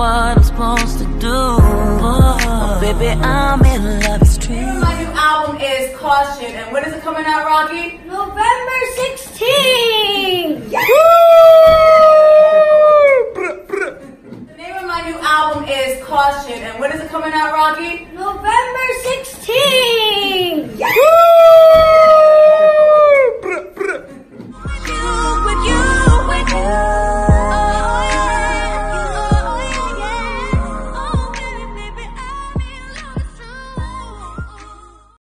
what I'm supposed to do. Oh, baby, I'm in love, it's true. My new album is Caution, and when is it coming out, Rocky? November 16th! Yes! The name of my new album is Caution, and when is it coming out, Rocky?